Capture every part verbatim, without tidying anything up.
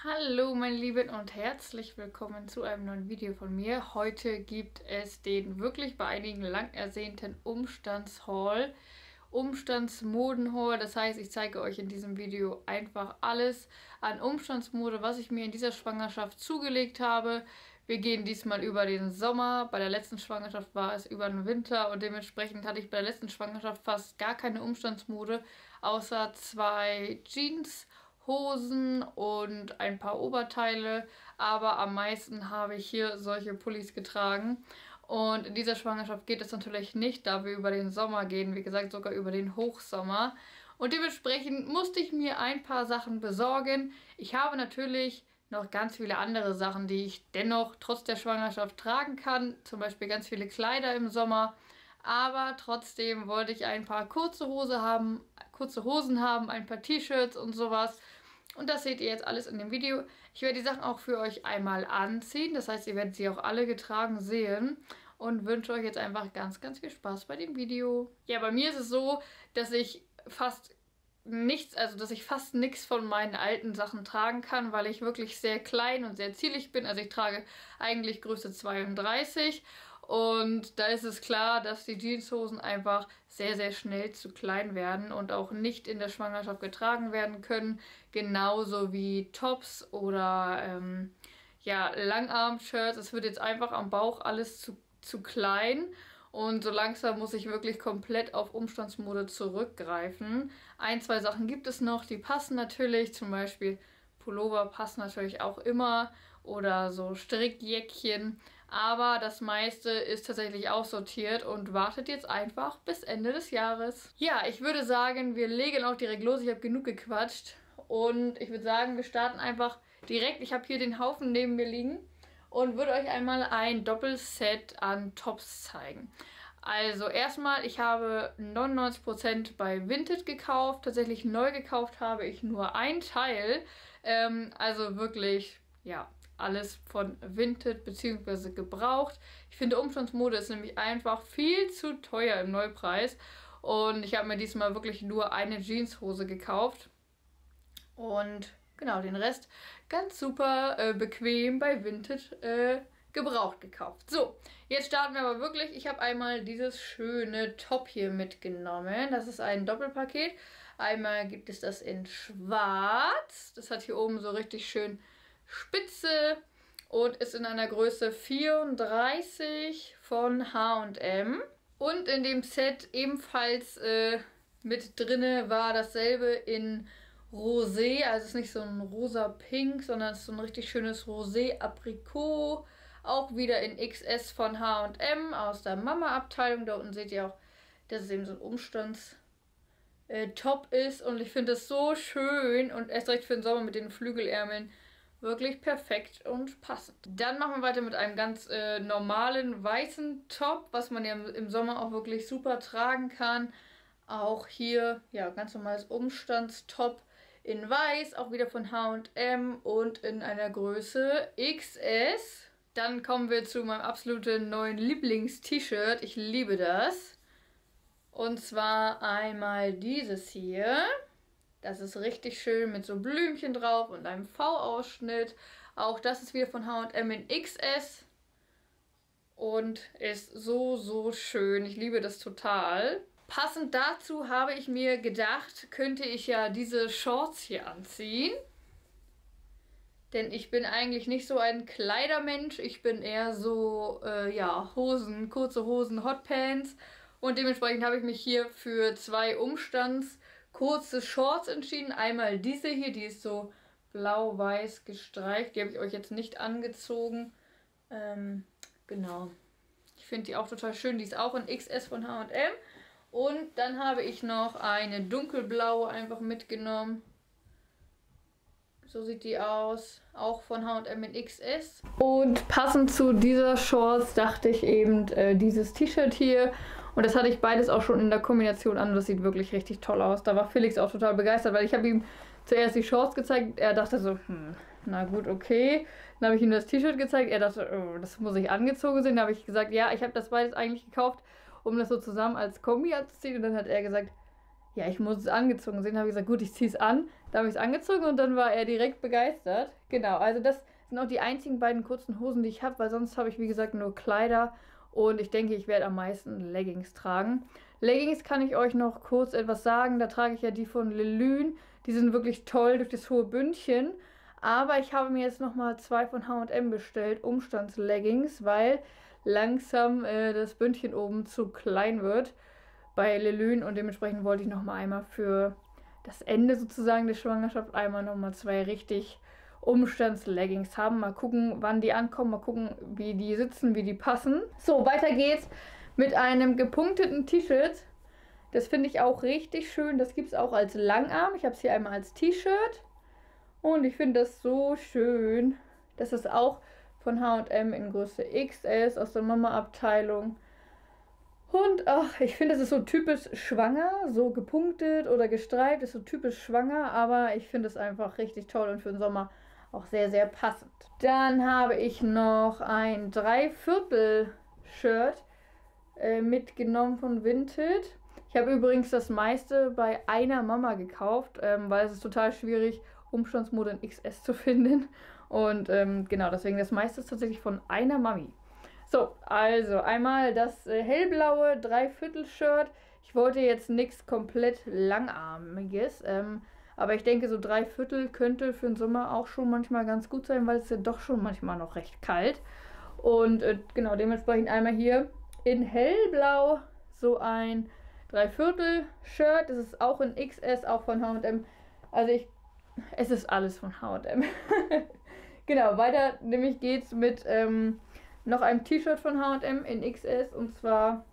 Hallo meine Lieben und herzlich willkommen zu einem neuen Video von mir. Heute gibt es den wirklich bei einigen lang ersehnten Umstandshaul, Umstandsmodenhaul. Das heißt, ich zeige euch in diesem Video einfach alles an Umstandsmode, was ich mir in dieser Schwangerschaft zugelegt habe. Wir gehen diesmal über den Sommer. Bei der letzten Schwangerschaft war es über den Winter und dementsprechend hatte ich bei der letzten Schwangerschaft fast gar keine Umstandsmode, außer zwei Jeans, Hosen und ein paar Oberteile, aber am meisten habe ich hier solche Pullis getragen. Und in dieser Schwangerschaft geht es natürlich nicht, da wir über den Sommer gehen, wie gesagt sogar über den Hochsommer. Und dementsprechend musste ich mir ein paar Sachen besorgen. Ich habe natürlich noch ganz viele andere Sachen, die ich dennoch trotz der Schwangerschaft tragen kann. Zum Beispiel ganz viele Kleider im Sommer. Aber trotzdem wollte ich ein paar kurze Hose haben, kurze Hosen haben, ein paar T-Shirts und sowas. Und das seht ihr jetzt alles in dem Video. Ich werde die Sachen auch für euch einmal anziehen. Das heißt, ihr werdet sie auch alle getragen sehen. Und wünsche euch jetzt einfach ganz, ganz viel Spaß bei dem Video. Ja, bei mir ist es so, dass ich fast nichts, also dass ich fast nichts von meinen alten Sachen tragen kann, weil ich wirklich sehr klein und sehr zierlich bin. Also ich trage eigentlich Größe zweiunddreißig. Und da ist es klar, dass die Jeanshosen einfach sehr, sehr schnell zu klein werden und auch nicht in der Schwangerschaft getragen werden können. Genauso wie Tops oder ähm, ja, Langarm-Shirts. Es wird jetzt einfach am Bauch alles zu, zu klein. Und so langsam muss ich wirklich komplett auf Umstandsmode zurückgreifen. Ein, zwei Sachen gibt es noch, die passen natürlich. Zum Beispiel Pullover passen natürlich auch immer. Oder so Strickjäckchen. Aber das meiste ist tatsächlich aussortiert und wartet jetzt einfach bis Ende des Jahres. Ja, ich würde sagen, wir legen auch direkt los. Ich habe genug gequatscht. Und ich würde sagen, wir starten einfach direkt. Ich habe hier den Haufen neben mir liegen. Und würde euch einmal ein Doppelset an Tops zeigen. Also erstmal, ich habe neunundneunzig Prozent bei Vinted gekauft. Tatsächlich neu gekauft habe ich nur ein Teil. Ähm, also wirklich, ja, alles von Vinted bzw. gebraucht. Ich finde, Umstandsmode ist nämlich einfach viel zu teuer im Neupreis. Und ich habe mir diesmal wirklich nur eine Jeanshose gekauft. Und genau, den Rest ganz super äh, bequem bei Vinted äh, gebraucht gekauft. So, jetzt starten wir aber wirklich. Ich habe einmal dieses schöne Top hier mitgenommen. Das ist ein Doppelpaket. Einmal gibt es das in schwarz. Das hat hier oben so richtig schön Spitze und ist in einer Größe vierunddreißig von H und M. Und in dem Set ebenfalls äh, mit drinne war dasselbe in Rosé, also es ist nicht so ein rosa Pink, sondern es ist so ein richtig schönes Rosé Aprikot. Auch wieder in X S von H und M aus der Mama-Abteilung. Da unten seht ihr auch, dass es eben so ein Umstands äh, Top ist. Und ich finde es so schön und erst recht für den Sommer mit den Flügelärmeln wirklich perfekt und passend. Dann machen wir weiter mit einem ganz äh, normalen weißen Top, was man ja im Sommer auch wirklich super tragen kann. Auch hier, ja, ganz normales Umstandstop in weiß, auch wieder von H und M und in einer Größe X S. Dann kommen wir zu meinem absoluten neuen Lieblings-T-Shirt. Ich liebe das. Und zwar einmal dieses hier. Das ist richtig schön mit so Blümchen drauf und einem V-Ausschnitt. Auch das ist wieder von H und M in X S. Und ist so, so schön. Ich liebe das total. Passend dazu habe ich mir gedacht, könnte ich ja diese Shorts hier anziehen. Denn ich bin eigentlich nicht so ein Kleidermensch. Ich bin eher so, äh, ja, Hosen, kurze Hosen, Hotpants. Und dementsprechend habe ich mich hier für zwei Umstands kurze Shorts entschieden. Einmal diese hier, die ist so blau-weiß gestreift. Die habe ich euch jetzt nicht angezogen. Ähm, genau. Ich finde die auch total schön. Die ist auch in X S von H und M. Und dann habe ich noch eine dunkelblaue einfach mitgenommen. So sieht die aus. Auch von H und M in X S. Und passend zu dieser Shorts dachte ich eben äh, dieses T-Shirt hier. Und das hatte ich beides auch schon in der Kombination an. Das sieht wirklich richtig toll aus. Da war Felix auch total begeistert, weil ich habe ihm zuerst die Shorts gezeigt. Er dachte so, hm, na gut, okay. Dann habe ich ihm das T-Shirt gezeigt. Er dachte, oh, das muss ich angezogen sehen. Dann habe ich gesagt, ja, ich habe das beides eigentlich gekauft, um das so zusammen als Kombi anzuziehen. Und dann hat er gesagt, ja, ich muss es angezogen sehen. Dann habe ich gesagt, gut, ich ziehe es an. Da habe ich es angezogen und dann war er direkt begeistert. Genau, also das sind auch die einzigen beiden kurzen Hosen, die ich habe, weil sonst habe ich, wie gesagt, nur Kleider. Und ich denke, ich werde am meisten Leggings tragen. Leggings kann ich euch noch kurz etwas sagen. Da trage ich ja die von Lelune. Die sind wirklich toll durch das hohe Bündchen. Aber ich habe mir jetzt nochmal zwei von H und M bestellt, Umstandsleggings, weil langsam äh, das Bündchen oben zu klein wird bei Lelune. Und dementsprechend wollte ich nochmal einmal für das Ende sozusagen der Schwangerschaft einmal nochmal zwei richtig Umstandsleggings haben. Mal gucken, wann die ankommen, mal gucken, wie die sitzen, wie die passen. So, weiter geht's mit einem gepunkteten T-Shirt. Das finde ich auch richtig schön. Das gibt es auch als Langarm. Ich habe es hier einmal als T-Shirt. Und ich finde das so schön. Das ist auch von H und M in Größe X S aus der Mama-Abteilung. Und ach, ich finde, es ist so typisch schwanger, so gepunktet oder gestreift, ist so typisch schwanger, aber ich finde es einfach richtig toll und für den Sommer auch sehr, sehr passend. Dann habe ich noch ein Dreiviertel-Shirt äh, mitgenommen von Vinted. Ich habe übrigens das meiste bei einer Mama gekauft, ähm, weil es ist total schwierig, Umstandsmode in X S zu finden. Und ähm, genau, deswegen das meiste ist tatsächlich von einer Mami. So, also einmal das äh, hellblaue Dreiviertel-Shirt. Ich wollte jetzt nichts komplett langarmiges, ähm, aber ich denke, so Dreiviertel könnte für den Sommer auch schon manchmal ganz gut sein, weil es ja doch schon manchmal noch recht kalt. Und äh, genau, dementsprechend einmal hier in hellblau so ein Dreiviertel-Shirt. Das ist auch in X S, auch von H und M. Also ich, es ist alles von H und M. Genau, weiter nämlich geht's mit ähm, noch einem T-Shirt von H und M in X S und zwar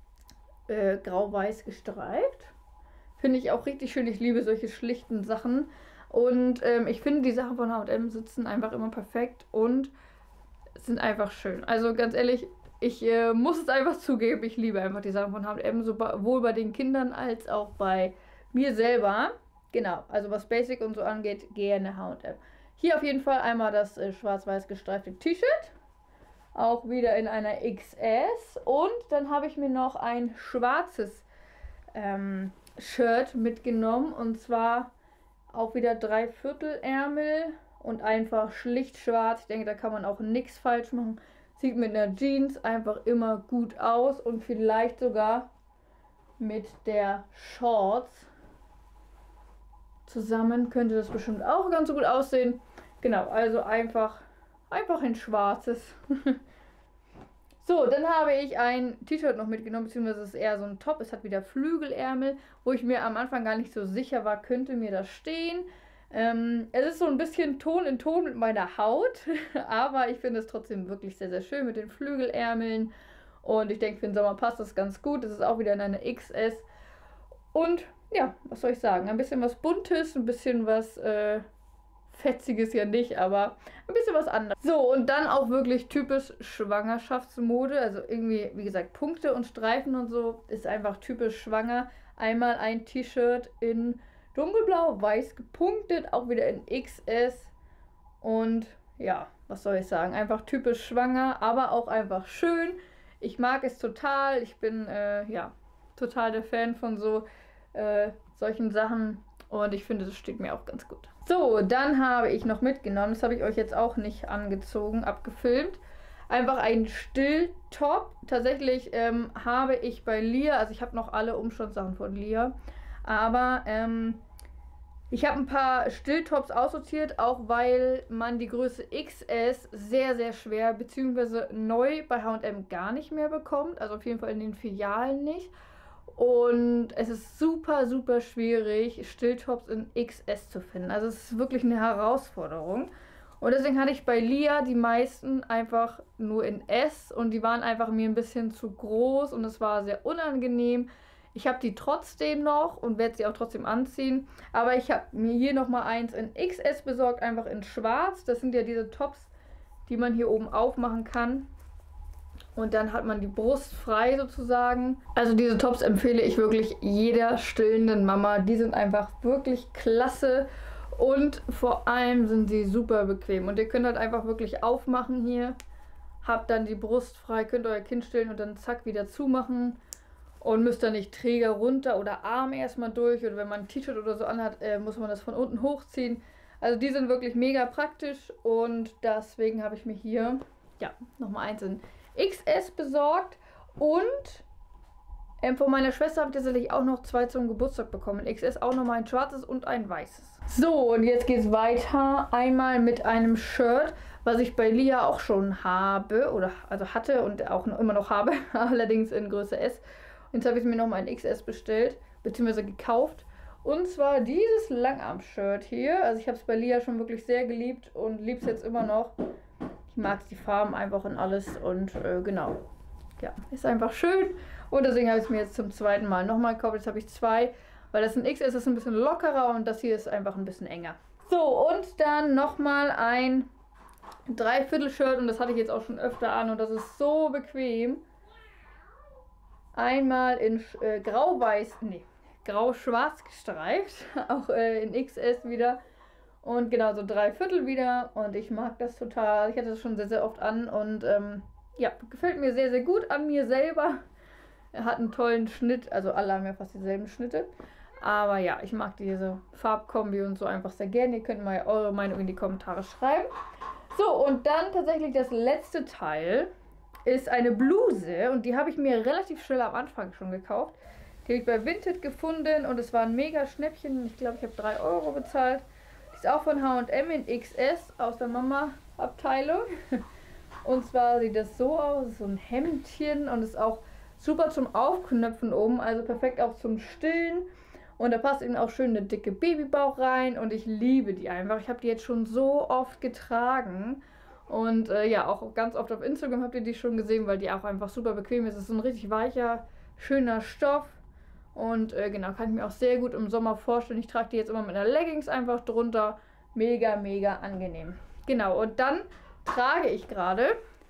äh, grau-weiß gestreift. Finde ich auch richtig schön. Ich liebe solche schlichten Sachen. Und ähm, ich finde, die Sachen von H und M sitzen einfach immer perfekt und sind einfach schön. Also ganz ehrlich, ich äh, muss es einfach zugeben, ich liebe einfach die Sachen von H und M, sowohl bei den Kindern als auch bei mir selber. Genau, also was Basic und so angeht, gerne H und M. Hier auf jeden Fall einmal das äh, schwarz-weiß gestreifte T-Shirt. Auch wieder in einer X S. Und dann habe ich mir noch ein schwarzes ähm, Shirt mitgenommen. Und zwar auch wieder Dreiviertelärmel und einfach schlicht schwarz. Ich denke, da kann man auch nichts falsch machen. Sieht mit einer Jeans einfach immer gut aus. Und vielleicht sogar mit der Shorts zusammen könnte das bestimmt auch ganz so gut aussehen. Genau, also einfach... Einfach ein schwarzes. So, dann habe ich ein T-Shirt noch mitgenommen, beziehungsweise es ist eher so ein Top. Es hat wieder Flügelärmel, wo ich mir am Anfang gar nicht so sicher war, könnte mir das stehen. Ähm, es ist so ein bisschen Ton in Ton mit meiner Haut, aber ich finde es trotzdem wirklich sehr, sehr schön mit den Flügelärmeln. Und ich denke, für den Sommer passt das ganz gut. Es ist auch wieder in einer X S. Und ja, was soll ich sagen? Ein bisschen was Buntes, ein bisschen was... Äh, Fetziges ja nicht, aber ein bisschen was anderes. So, und dann auch wirklich typisch Schwangerschaftsmode. Also irgendwie, wie gesagt, Punkte und Streifen und so ist einfach typisch schwanger. Einmal ein T-Shirt in dunkelblau, weiß gepunktet, auch wieder in X S. Und ja, was soll ich sagen? Einfach typisch schwanger, aber auch einfach schön. Ich mag es total. Ich bin, äh, ja, total der Fan von so äh, solchen Sachen. Und ich finde, das steht mir auch ganz gut. So, dann habe ich noch mitgenommen, das habe ich euch jetzt auch nicht angezogen, abgefilmt. Einfach ein Stilltop. Tatsächlich ähm, habe ich bei Lia, also ich habe noch alle Umstandssachen von Lia, aber ähm, ich habe ein paar Stilltops aussortiert, auch weil man die Größe X S sehr, sehr schwer, beziehungsweise neu bei H und M gar nicht mehr bekommt. Also auf jeden Fall in den Filialen nicht. Und es ist super, super schwierig, Stilltops in X S zu finden. Also es ist wirklich eine Herausforderung. Und deswegen hatte ich bei Lia die meisten einfach nur in S. Und die waren einfach mir ein bisschen zu groß und es war sehr unangenehm. Ich habe die trotzdem noch und werde sie auch trotzdem anziehen. Aber ich habe mir hier nochmal eins in X S besorgt, einfach in schwarz. Das sind ja diese Tops, die man hier oben aufmachen kann. Und dann hat man die Brust frei sozusagen. Also diese Tops empfehle ich wirklich jeder stillenden Mama. Die sind einfach wirklich klasse. Und vor allem sind sie super bequem. Und ihr könnt halt einfach wirklich aufmachen hier. Habt dann die Brust frei, könnt euer Kind stillen und dann zack wieder zumachen. und müsst dann nicht Träger runter oder Arm erstmal durch. Oder wenn man ein T-Shirt oder so anhat, äh, muss man das von unten hochziehen. Also die sind wirklich mega praktisch und deswegen habe ich mir hier, ja, nochmal eins in X S besorgt. Und ähm, von meiner Schwester habe ich tatsächlich auch noch zwei zum Geburtstag bekommen. X S auch nochmal ein schwarzes und ein weißes. So, und jetzt geht es weiter. Einmal mit einem Shirt, was ich bei Lia auch schon habe, oder also hatte und auch noch, immer noch habe, allerdings in Größe S. Jetzt habe ich mir nochmal ein X S bestellt, beziehungsweise gekauft. Und zwar dieses Langarm-Shirt hier. Also ich habe es bei Lia schon wirklich sehr geliebt und liebe es jetzt immer noch. Ich mag die Farben einfach und alles und äh, genau. Ja, ist einfach schön. Und deswegen habe ich es mir jetzt zum zweiten Mal nochmal gekauft. Jetzt habe ich zwei, weil das ein X S ist ein bisschen lockerer und das hier ist einfach ein bisschen enger. So, und dann nochmal ein Dreiviertel-Shirt und das hatte ich jetzt auch schon öfter an und das ist so bequem. Einmal in äh, grau-weiß, nee, grau-schwarz gestreift, auch äh, in X S wieder. Und genau so drei Viertel wieder und ich mag das total. Ich hatte das schon sehr, sehr oft an und ähm, ja, gefällt mir sehr, sehr gut an mir selber. Er hat einen tollen Schnitt, also alle haben ja fast dieselben Schnitte. Aber ja, ich mag diese Farbkombi und so einfach sehr gerne. Ihr könnt mal eure Meinung in die Kommentare schreiben. So, und dann tatsächlich das letzte Teil ist eine Bluse und die habe ich mir relativ schnell am Anfang schon gekauft. Die habe ich bei Vinted gefunden und es war ein mega Schnäppchen. Ich glaube, ich habe drei Euro bezahlt. Die ist auch von H und M in X S aus der Mama-Abteilung. Und zwar sieht das so aus, so ein Hemdchen und ist auch super zum Aufknöpfen oben, also perfekt auch zum Stillen. Und da passt eben auch schön eine dicke Babybauch rein und ich liebe die einfach. Ich habe die jetzt schon so oft getragen. Und äh, ja, auch ganz oft auf Instagram habt ihr die schon gesehen, weil die auch einfach super bequem ist. Es ist so ein richtig weicher, schöner Stoff. Und äh, genau, kann ich mir auch sehr gut im Sommer vorstellen. Ich trage die jetzt immer mit einer Leggings einfach drunter. Mega, mega angenehm. Genau, und dann trage ich gerade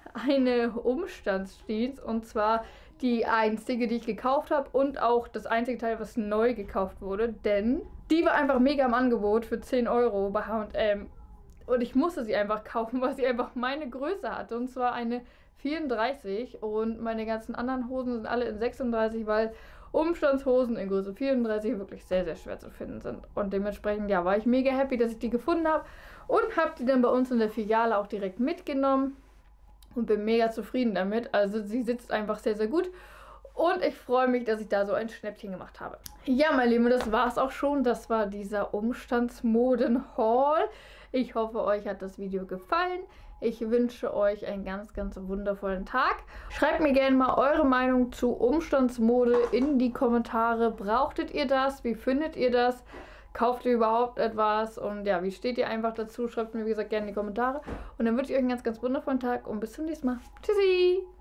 eine Umstandsjeans. Und zwar die einzige, die ich gekauft habe. Und auch das einzige Teil, was neu gekauft wurde. Denn die war einfach mega im Angebot für zehn Euro bei H und M. Und ich musste sie einfach kaufen, weil sie einfach meine Größe hatte. Und zwar eine vierunddreißig. Und meine ganzen anderen Hosen sind alle in sechsunddreißig, weil Umstandshosen in Größe vierunddreißig wirklich sehr, sehr schwer zu finden sind. Und dementsprechend, ja, war ich mega happy, dass ich die gefunden habe. Und habe die dann bei uns in der Filiale auch direkt mitgenommen. Und bin mega zufrieden damit. Also sie sitzt einfach sehr, sehr gut. Und ich freue mich, dass ich da so ein Schnäppchen gemacht habe. Ja, meine Lieben, das war es auch schon. Das war dieser Umstandsmoden-Haul. Ich hoffe, euch hat das Video gefallen. Ich wünsche euch einen ganz, ganz wundervollen Tag. Schreibt mir gerne mal eure Meinung zu Umstandsmode in die Kommentare. Brauchtet ihr das? Wie findet ihr das? Kauft ihr überhaupt etwas? Und ja, wie steht ihr einfach dazu? Schreibt mir, wie gesagt, gerne in die Kommentare. Und dann wünsche ich euch einen ganz, ganz wundervollen Tag und bis zum nächsten Mal. Tschüssi!